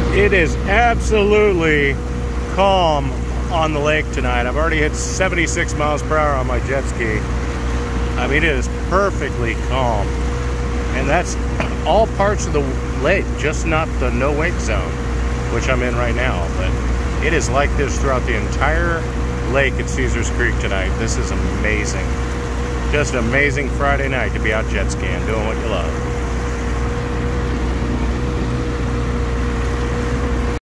It is absolutely calm on the lake tonight. I've already hit 76 miles per hour on my jet ski. I mean, it is perfectly calm. And that's all parts of the lake, just not the no wake zone, which I'm in right now. But it is like this throughout the entire lake at Caesars Creek tonight. This is amazing. Just an amazing Friday night to be out jet skiing, doing what you love.